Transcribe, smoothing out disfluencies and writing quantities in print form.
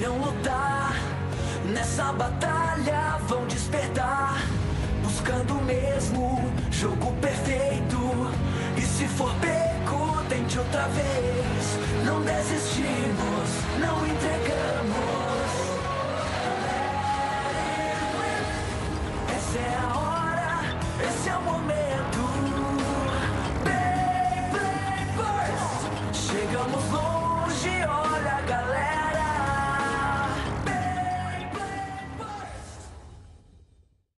irão lutar. Nessa batalha vão despertar, buscando o mesmo jogo perfeito. E se for pego, tente outra vez. Não desistimos, não entregamos.